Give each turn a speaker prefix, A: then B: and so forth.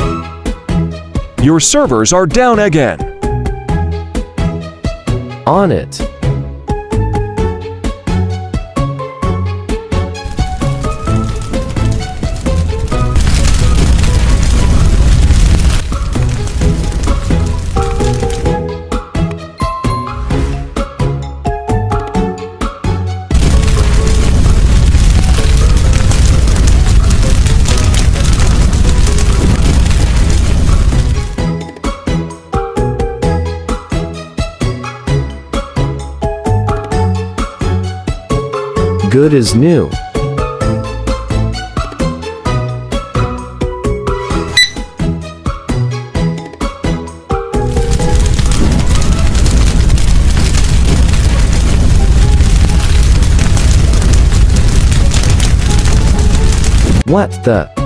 A: Your servers are down again.
B: On it. Good as new. What the?